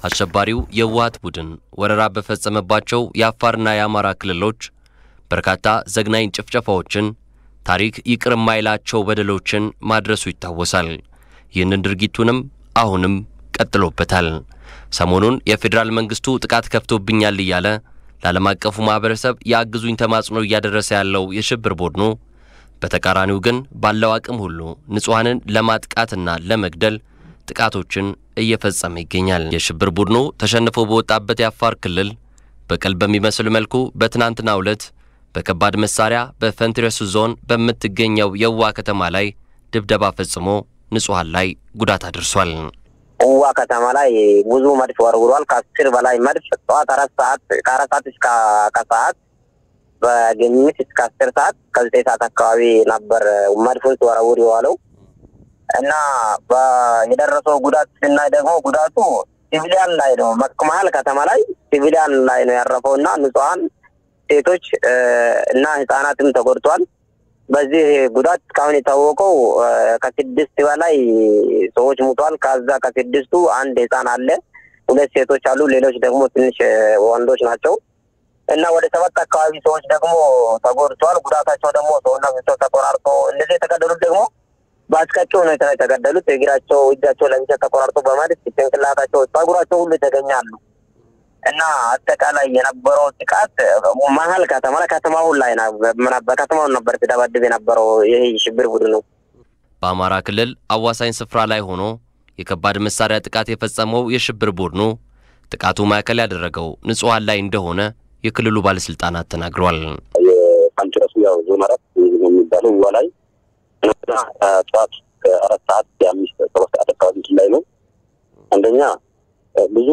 አሸባሪው የህወሓት ቡድን ወረራ በፈጸመባቸው የአፋርና የአማራ ክልሎች በርካታ ዘግናኝ ጭፍጨፋዎችን ታሪክ ይቅር የማይላቸው በደሎችን ማድረሱ ይታወሳል። ይህንን ድርጊቱንም አሁንም ቀጥሎበታል። ሰሞኑን የፌደራል መንግስቱ ጥቃት ከፍቶብኛል እያለ ለዓለም አቀፉ ማህበረሰብ ያግዙኝ ተማጽኖ እያደረሰ ያለው የሽብር ቡድኑ በተቃራኒው ግን ባለው አቅም ሁሉ ንጹሃንን ለማጥቃትና ለመግደል ጥቃቶችን እየፈጸመ ይገኛል። የሽብር ቡድኑ ተሸንፎ በወጣበት የአፋር ክልል በቀል በሚመስል መልኩ በትናንትናው ዕለት በከባድ መሳሪያ በፈንትረሱ ዞን በምትገኘው የዋ ከተማ ላይ ድብደባ ፈጽሞ ንጹሃን ላይ ጉዳት አድርሷል። ዋ ከተማ ላይ ብዙ መድፍ ወርውሯል። ከ10 በላይ መድፍ ጠዋት 4 ሰዓት ከ4 እስከ ከሰዓት በግምት እስከ 10 ሰዓት ከ9 ሰዓት አካባቢ ነበር መድፉን ወርውር የዋለው እና የደረሰው ጉዳት ስናይ ደግሞ ጉዳቱ ሲቪሊያን ላይ ነው። መሀል ከተማ ላይ ሲቪሊያን ላይ ነው ያረፈውና ንጹሃን ሴቶች እና ህፃናትም ተጎድተዋል። በዚህ ጉዳት ካሁን የታወቀው ከ6 በላይ ሰዎች ሞተዋል። ከዛ ከ6ቱ አንድ ህፃን አለ፣ 2 ሴቶች አሉ፣ ሌሎች ደግሞ ትንሽ ወንዶች ናቸው እና ወደ 7 አካባቢ ሰዎች ደግሞ ተጎድተዋል። ጉዳታቸው ደግሞ ሰውነታቸው ተቆራርጦ እንደዚህ የተገደሉት ደግሞ ባስቀጨው ነው የተገደሉት። እግራቸው እጃቸው ለብቻ ተቆራርጦ በማለት ጭንቅላታቸው ጸጉራቸው ሁሉ ተገኛሉ እና አጠቃላይ የነበረው ጥቃት መሀል ከተማ ላይ ከተማው ላይ በከተማው ነበር ተደባደበ የነበረው ይሄ ሽብር ቡድን ነው። በአማራ ክልል አዋሳኝ ስፍራ ላይ ሆኖ የከባድ መሳሪያ ጥቃት የፈጸመው የሽብር ቡድኑ ጥቃቱ ማዕከል ያደረገው ንጹሃን ላይ እንደሆነ የክልሉ ባለስልጣናት ተናግረዋል። የፓንትረሱ ያው ዞን 4 የሚባለው ወላይ ጠዋት 4 ሰዓት 5 ሰዓት አካባቢ ላይ ነው። አንደኛ ብዙ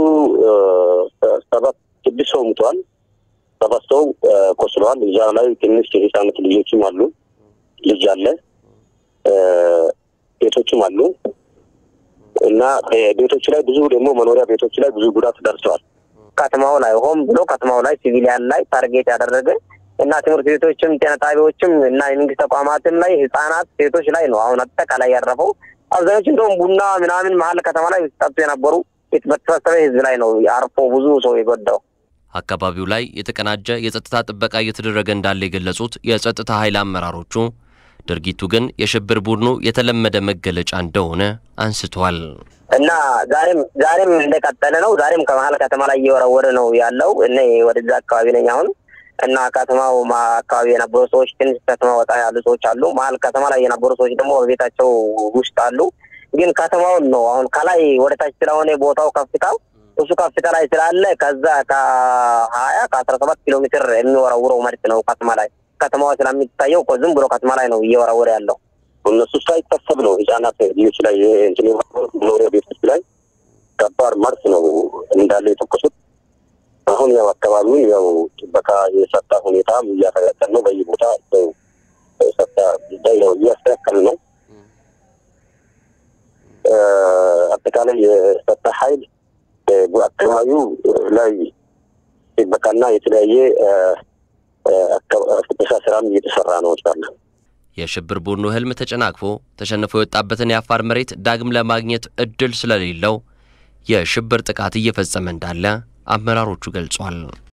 7 ሰው ሞቷል፣ 7 ሰው ቆስለዋል። እዛ ላይ ትንሽ ህፃናት ልጆችም አሉ፣ ልጅ አለ፣ ቤቶችም አሉ እና ቤቶች ላይ ብዙ ደግሞ መኖሪያ ቤቶች ላይ ብዙ ጉዳት ደርሰዋል። ከተማው ላይ ሆም ብሎ ከተማው ላይ ሲቪሊያን ላይ ታርጌት ያደረገ እና ትምህርት ቤቶችም ጤና ጣቢያዎችም እና የመንግስት ተቋማትም ላይ ህፃናት ሴቶች ላይ ነው አሁን አጠቃላይ ያረፈው። አብዛኞቹ እንደውም ቡና ምናምን መሀል ከተማ ላይ ተጠብቶ የነበሩ የተበተሰበ ህዝብ ላይ ነው አርፎ ብዙ ሰው የጎዳው። አካባቢው ላይ የተቀናጀ የጸጥታ ጥበቃ እየተደረገ እንዳለ የገለጹት የጸጥታ ኃይል አመራሮቹ ድርጊቱ ግን የሽብር ቡድኑ የተለመደ መገለጫ እንደሆነ አንስተዋል። እና ዛሬም እንደቀጠለ ነው። ዛሬም ከመሀል ከተማ ላይ እየወረወረ ነው ያለው። እኔ ወደዛ አካባቢ ነኝ አሁን እና ከተማው አካባቢ የነበሩ ሰዎች ትንሽ ከተማ ወጣ ያሉ ሰዎች አሉ። መሀል ከተማ ላይ የነበሩ ሰዎች ደግሞ በቤታቸው ውስጥ አሉ። ግን ከተማውን ነው አሁን ከላይ ወደ ታች ስለሆነ ቦታው ከፍታው እሱ ከፍታ ላይ ስላለ ከዛ ከ20 ከ17 ኪሎ ሜትር የሚወረውረው መድፍ ነው ከተማ ላይ። ከተማው ስለሚታየው ዝም ብሎ ከተማ ላይ ነው እየወረወረ ያለው። እነሱ ሳይታሰብ ነው ህፃናት ልጆች ላይ መኖሪያ ቤቶች ላይ ከባድ መድፍ ነው እንዳለ የተኮሱት። አሁን ያው አካባቢውን ያው ጥበቃ የሰጣ ሁኔታ እያተገጠመ ነው። በየቦታ ሰጣ ያው እያስተካከለ ነው። አጠቃላይ የሰጣ ኃይል በአካባቢው ላይ ጥበቃና የተለያየ ፍተሻ ስራም እየተሰራ ነው ይላል። የሽብር ቡድኑ ህልም ተጨናቅፎ ተሸንፎ የወጣበትን የአፋር መሬት ዳግም ለማግኘት እድል ስለሌለው የሽብር ጥቃት እየፈጸመ እንዳለ አመራሮቹ ገልጿል።